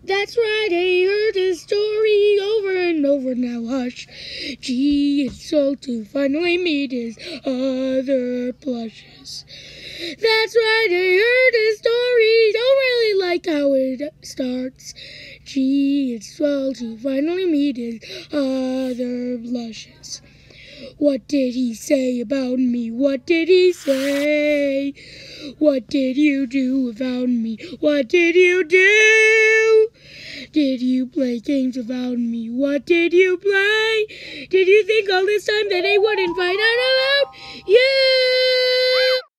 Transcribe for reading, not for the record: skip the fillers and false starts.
That's right, I heard his story over and over, now hush. Gee, it's so to finally meet his other plushes. That's right, I heard his story, don't really like how it starts. Gee, it's swell to finally meet his other blushes. What did he say about me? What did he say? What did you do about me? What did you do? Did you play games about me? What did you play? Did you think all this time that I wouldn't find out about you?